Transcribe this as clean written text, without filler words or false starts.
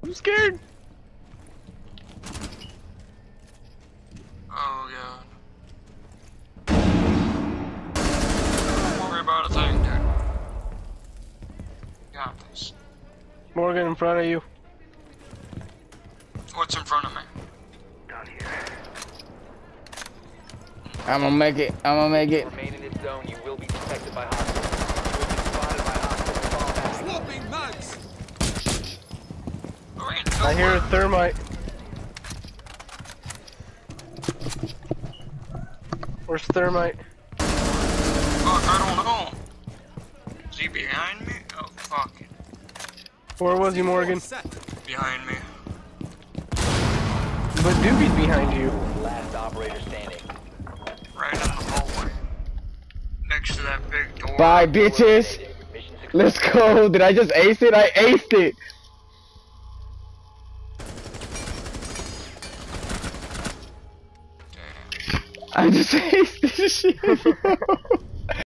I'm scared. Oh god. Don't worry about a thing, dude. Got this. Morgan in front of you. What's in front of me? I'm gonna make it. I'm gonna make it. Remain in this zone. You will be detected by hostiles. You will be spotted by hostiles. Fall back. Swapping mags. I hear a thermite. Where's thermite? Fuck, I don't know. Is he behind me? Oh, fuck. Where was he, Morgan? Behind me. But Doobie's behind you. Last operator standing. Right in the hallway. Next to that big door. Bye, bitches. Mission success. Let's go. Did I just ace it? I aced it. Damn. I just aced this shit.